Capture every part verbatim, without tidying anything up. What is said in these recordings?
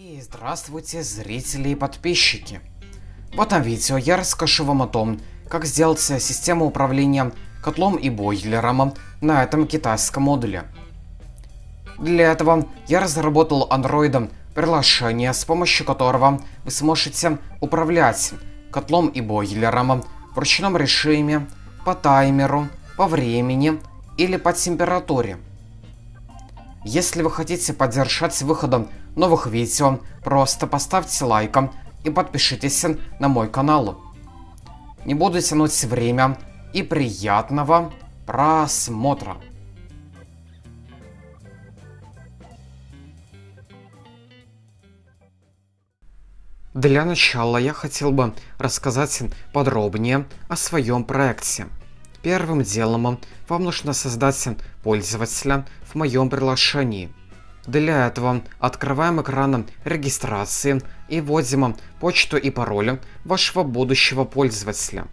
И здравствуйте, зрители и подписчики! В этом видео я расскажу вам о том, как сделать систему управления котлом и бойлером на этом китайском модуле. Для этого я разработал Android приложение, с помощью которого вы сможете управлять котлом и бойлером в ручном режиме, по таймеру, по времени или по температуре. Если вы хотите поддержать выходом новых видео, просто поставьте лайк и подпишитесь на мой канал. Не буду тянуть время и приятного просмотра. Для начала я хотел бы рассказать подробнее о своем проекте. Первым делом вам нужно создать пользователя в моем приложении. Для этого открываем экран регистрации и вводим почту и пароль вашего будущего пользователя.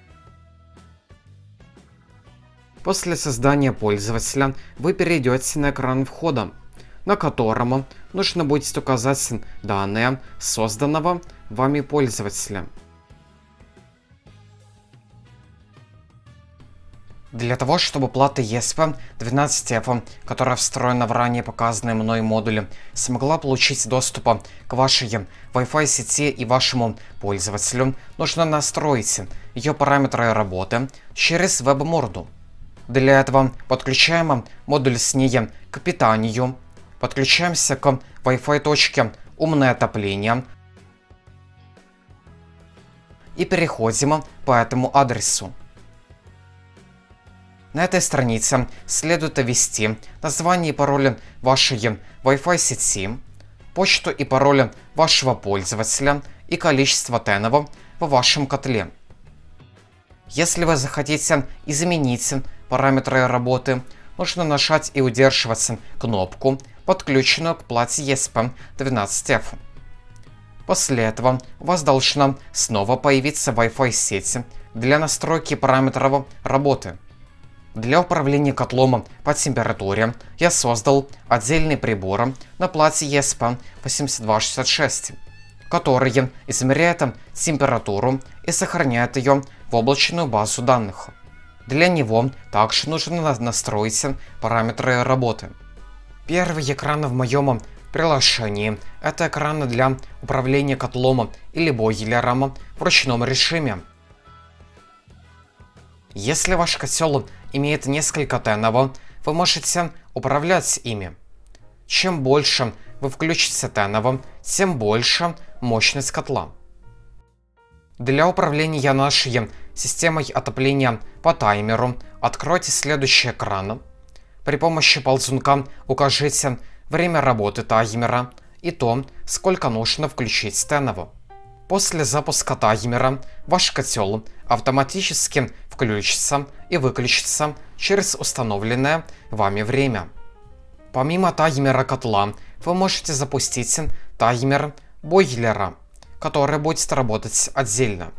После создания пользователя вы перейдете на экран входа, на котором нужно будет указать данные созданного вами пользователя. Для того, чтобы плата и эс пи двенадцать эф, которая встроена в ранее показанные мной модули, смогла получить доступ к вашей Wi-Fi сети и вашему пользователю, нужно настроить ее параметры работы через веб-морду. Для этого подключаем модуль с ней к питанию, подключаемся к Wi-Fi точке «Умное отопление» и переходим по этому адресу. На этой странице следует ввести название и пароль вашей Wi-Fi сети, почту и пароль вашего пользователя и количество тенов в вашем котле. Если вы захотите изменить параметры работы, нужно нажать и удерживать кнопку, подключенную к плате и эс пи двенадцать эф. После этого у вас должна снова появиться Wi-Fi сеть для настройки параметров работы. Для управления котлом по температуре я создал отдельный прибор на плате и эс пи восемьдесят два шестьдесят шесть, который измеряет температуру и сохраняет ее в облачную базу данных. Для него также нужно настроить параметры работы. Первый экран в моем приложении – это экран для управления котлом или бойлером в ручном режиме. Если ваш котел имеет несколько тенов, вы можете управлять ими. Чем больше вы включите тенов, тем больше мощность котла. Для управления нашей системой отопления по таймеру откройте следующий экран. При помощи ползунка укажите время работы таймера и то, сколько нужно включить тенов. После запуска таймера ваш котел автоматически включится и выключится через установленное вами время. Помимо таймера котла, вы можете запустить таймер бойлера, который будет работать отдельно.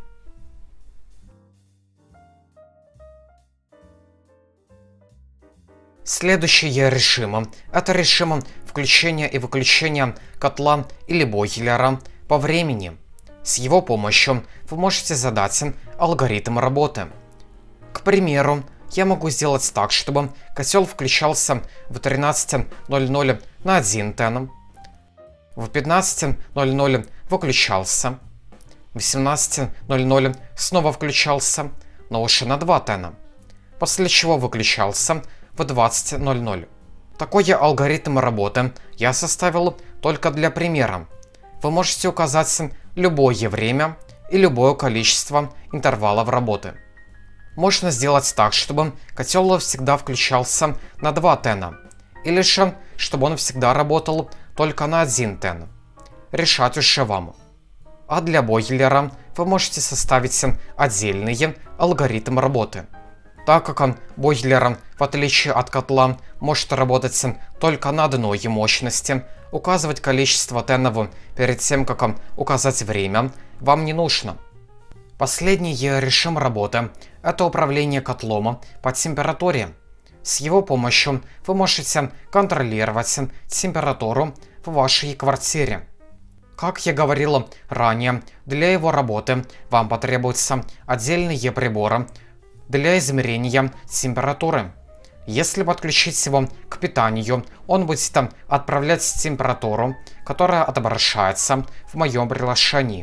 Следующий режим – это режим включения и выключения котла или бойлера по времени. С его помощью вы можете задать алгоритм работы. К примеру, я могу сделать так, чтобы котел включался в тринадцать ноль ноль на один тен, в пятнадцать ноль ноль выключался, в восемнадцать ноль ноль снова включался, но уже на два тена, после чего выключался в двадцать ноль ноль. Такой алгоритм работы я составил только для примера. Вы можете указать любое время и любое количество интервалов работы. Можно сделать так, чтобы котел всегда включался на два тена, или же, чтобы он всегда работал только на один тен. Решать уже вам. А для бойлера вы можете составить отдельный алгоритм работы. Так как он, бойлер, в отличие от котла, может работать только на одной мощности, указывать количество тенов перед тем, как указать время, вам не нужно. Последний режим работы – это управление котлом по температуре. С его помощью вы можете контролировать температуру в вашей квартире. Как я говорил ранее, для его работы вам потребуются отдельные приборы для измерения температуры. Если подключить его к питанию, он будет отправлять температуру, которая отображается в моем приложении.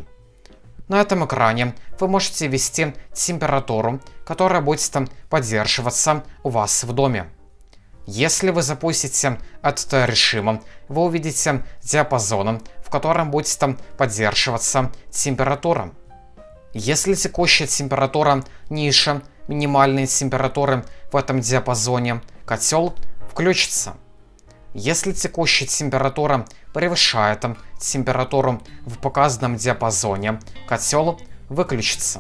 На этом экране вы можете ввести температуру, которая будет поддерживаться у вас в доме. Если вы запустите этот режим, вы увидите диапазон, в котором будет поддерживаться температура. Если текущая температура ниже минимальной температуры в этом диапазоне, котел включится. Если текущая температура превышает температуру в показанном диапазоне, котел выключится.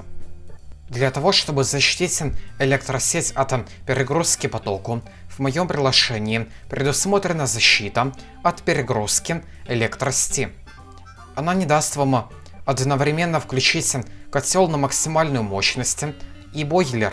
Для того, чтобы защитить электросеть от перегрузки потоку, в моем приложении предусмотрена защита от перегрузки электросети. Она не даст вам одновременно включить котел на максимальную мощность и бойлер.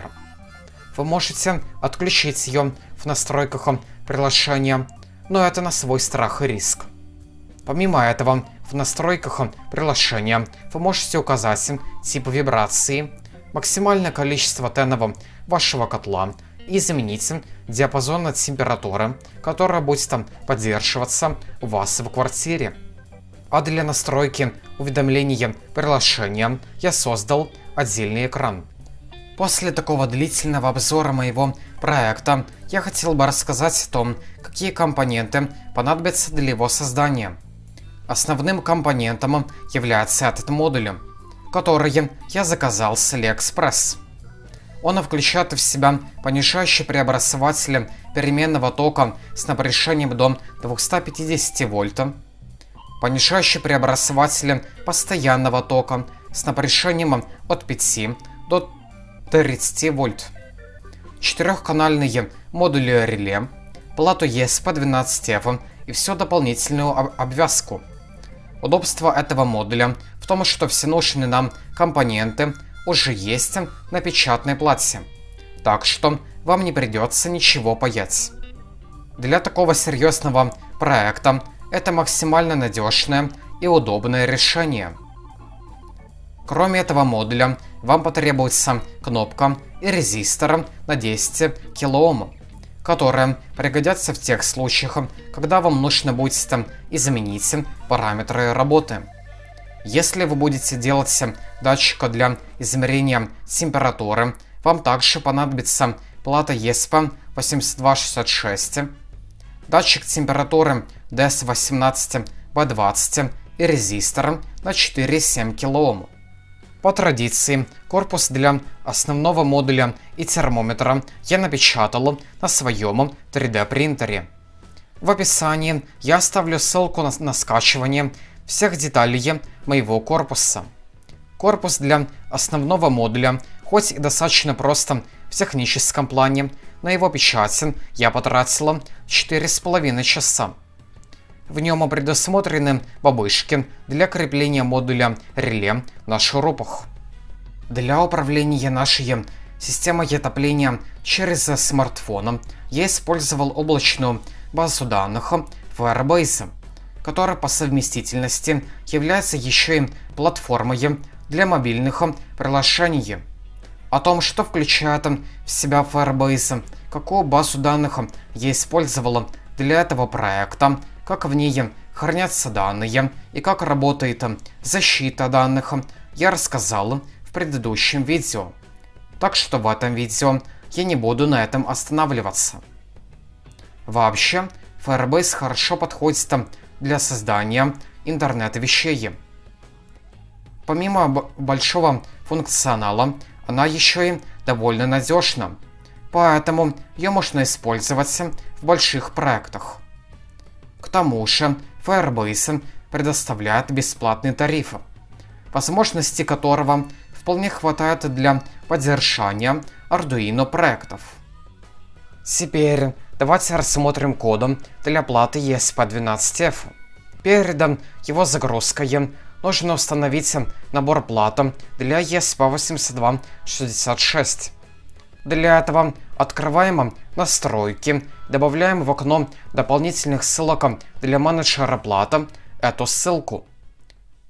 Вы можете отключить ее в настройках приложения, но это на свой страх и риск. Помимо этого, в настройках приложения вы можете указать тип вибрации, максимальное количество тенов вашего котла и изменить диапазон температуры, которая будет поддерживаться у вас в квартире. А для настройки уведомления приложения я создал отдельный экран. После такого длительного обзора моего проекта я хотел бы рассказать о том, какие компоненты понадобятся для его создания. Основным компонентом является этот модуль, который я заказал с AliExpress. Он включает в себя понижающий преобразователь переменного тока с напряжением до двухсот пятидесяти вольт, понижающий преобразователь постоянного тока с напряжением от пяти до тридцати вольт, четырехканальные модули реле, плату и эс пи двенадцать эф и всю дополнительную об обвязку. Удобство этого модуля в том, что все нужные нам компоненты уже есть на печатной плате, так что вам не придется ничего паять. Для такого серьезного проекта это максимально надежное и удобное решение. Кроме этого модуля, вам потребуется кнопка и резистор на десять килоом, которые пригодятся в тех случаях, когда вам нужно будет изменить параметры работы. Если вы будете делать датчик для измерения температуры, вам также понадобится плата и эс пи восемьдесят два шестьдесят шесть, датчик температуры ди эс восемнадцать би двадцать и резистор на четыре и семь килоом. По традиции, корпус для основного модуля и термометра я напечатал на своем три дэ принтере. В описании я оставлю ссылку на, на скачивание всех деталей моего корпуса. Корпус для основного модуля, хоть и достаточно просто в техническом плане, на его печать я потратил четыре с половиной часа. В нем предусмотрены бабышки для крепления модуля реле на шурупах. Для управления нашей системой отопления через смартфон я использовал облачную базу данных Firebase, которая по совместительности является еще и платформой для мобильных приложений. О том, что включает в себя Firebase, какую базу данных я использовал для этого проекта, как в ней хранятся данные и как работает защита данных, я рассказал в предыдущем видео. Так что в этом видео я не буду на этом останавливаться. Вообще, Firebase хорошо подходит для создания интернета вещей. Помимо большого функционала, она еще и довольно надежна, поэтому ее можно использовать в больших проектах. К тому же, Firebase предоставляет бесплатный тариф, возможности которого вполне хватает для поддержания Arduino проектов. Теперь давайте рассмотрим код для платы и эс пи двенадцать эф. Перед его загрузкой нужно установить набор плат для и эс пи восемьдесят два шестьдесят шесть. Для этого открываем настройки, добавляем в окно дополнительных ссылок для менеджера плат эту ссылку.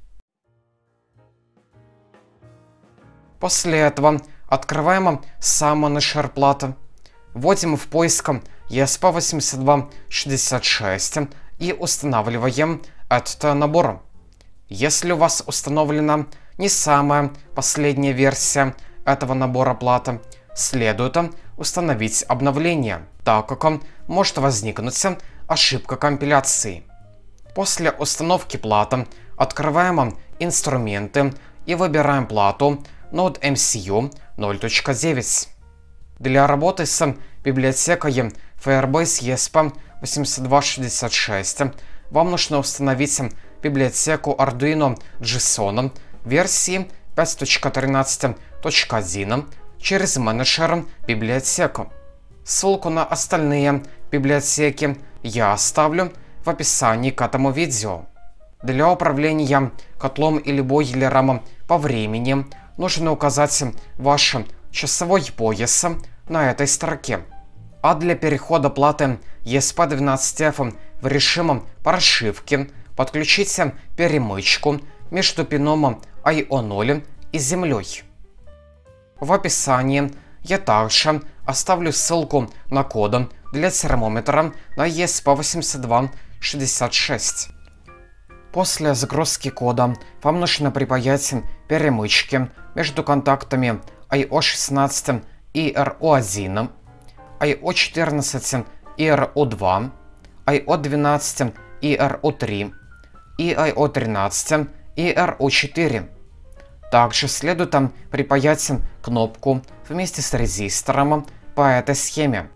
После этого открываем сам монишер платы, вводим в поиск и эс пи восемьдесят два шестьдесят шесть и устанавливаем этот набор. Если у вас установлена не самая последняя версия этого набора платы, следует установить обновление, так как может возникнуть ошибка компиляции. После установки платы открываем инструменты и выбираем плату Node эм си ю ноль точка девять. Для работы с библиотекой Firebase и эс пи восемьдесят два шестьдесят шесть вам нужно установить библиотеку Arduino JSON версии пять точка тринадцать точка один через менеджер библиотеку. Ссылку на остальные библиотеки я оставлю в описании к этому видео. Для управления котлом или бойлером по времени нужно указать ваш часовой пояс на этой строке. А для перехода платы и эс пи двенадцать эф в режим прошивки подключите перемычку между пином ай о ноль и землей. В описании я также оставлю ссылку на код для термометра на и эс пи восемьдесят два шестьдесят шесть. После загрузки кода вам нужно припаять перемычки между контактами ай о шестнадцать и эр о один, ай о четырнадцать и эр о два, ай о двенадцать и эр о три и ай о тринадцать и эр о четыре. Также следует там припаять кнопку вместе с резистором по этой схеме.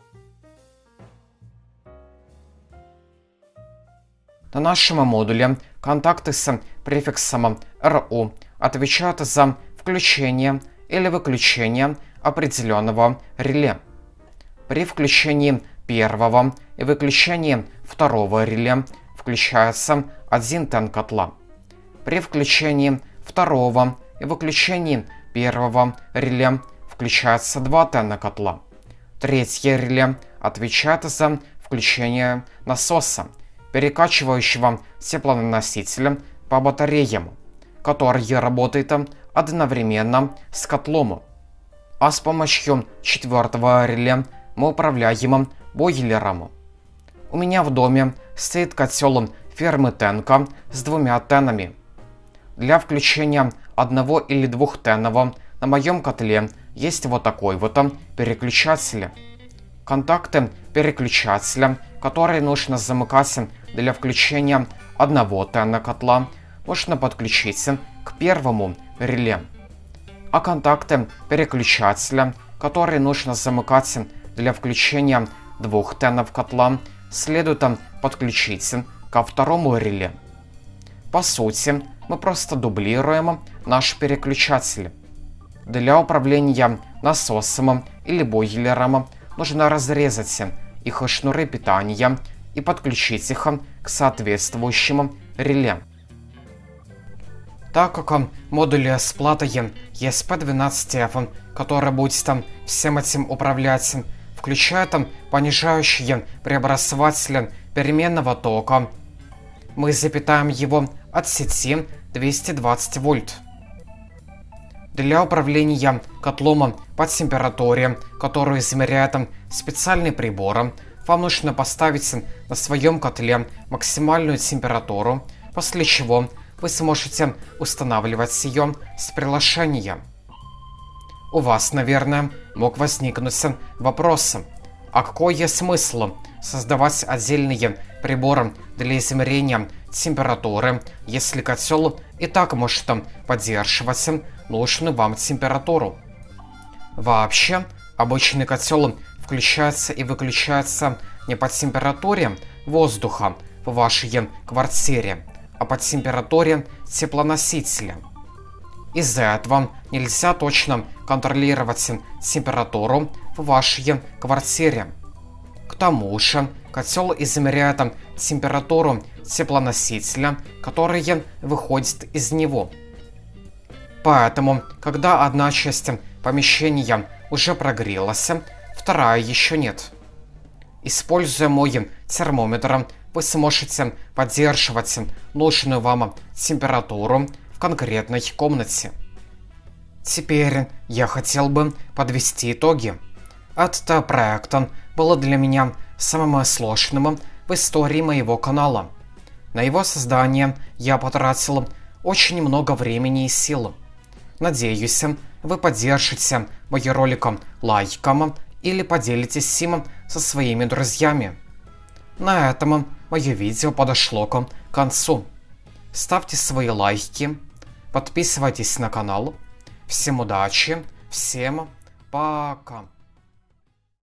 На нашем модуле контакты с префиксом эр у отвечают за включение или выключение определенного реле. При включении первого и выключении второго реле включается один тен котла. При включении второго и выключении первого реле включается два тена котла. Третье реле отвечает за включение насоса, перекачивающего теплоносителя по батареям, который работает одновременно с котлом. А с помощью четвертого реле мы управляем бойлером. У меня в доме стоит котел фирмы Tenka с двумя тенами. Для включения одного или двух тенов на моем котле есть вот такой вот переключатель. Контакты переключателя, которые нужно замыкать для включения одного тена котла, можно подключить к первому реле. А контакты переключателя, которые нужно замыкать для включения двух тенов котла, следует подключить ко второму реле. По сути, мы просто дублируем наш переключатель. Для управления насосом или бойлером нужно разрезать их шнуры питания и подключить их к соответствующему реле. Так как модуль с платой и эс пи двенадцать эф, который будет всем этим управлять, включает понижающий преобразователь переменного тока, мы запитаем его от сети двести двадцать вольт. Для управления котлом по температуре, которую измеряет специальный прибор, вам нужно поставить на своем котле максимальную температуру, после чего вы сможете устанавливать ее с приложения. У вас, наверное, мог возникнуть вопрос, а какой смысл создавать отдельные приборы для измерения температуры, если котел и так может поддерживать нужную вам температуру? Вообще, обычный котел включается и выключается не по температуре воздуха в вашей квартире, а по температуре теплоносителя. Из-за этого нельзя точно контролировать температуру в вашей квартире. К тому же, котел измеряет температуру теплоносителя, который выходит из него. Поэтому, когда одна часть помещения уже прогрелась, вторая еще нет. Используя мой термометр, вы сможете поддерживать нужную вам температуру в конкретной комнате. Теперь я хотел бы подвести итоги. Этот проект был для меня самым сложным в истории моего канала. На его создание я потратил очень много времени и сил. Надеюсь, вы поддержите мои ролики лайком или поделитесь им со своими друзьями. На этом мое видео подошло к концу. Ставьте свои лайки, подписывайтесь на канал. Всем удачи, всем пока.